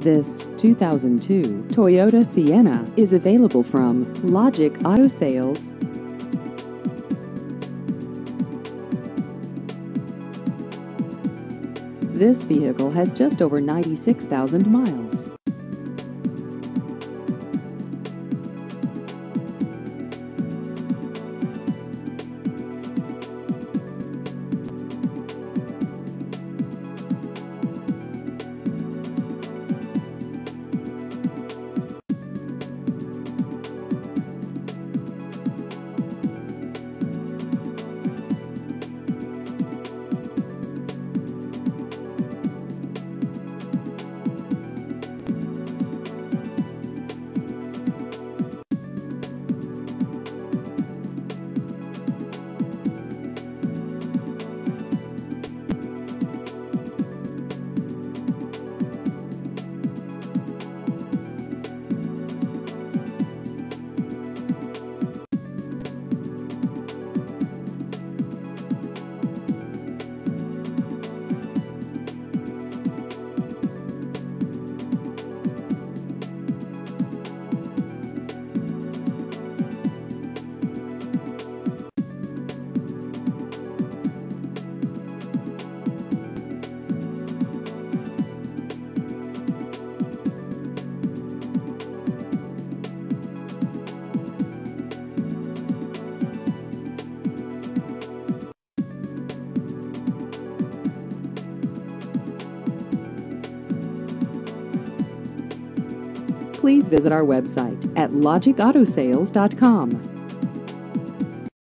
This 2002 Toyota Sienna is available from Logic Auto Sales. This vehicle has just over 96,000 miles. Please visit our website at logicautosales.com.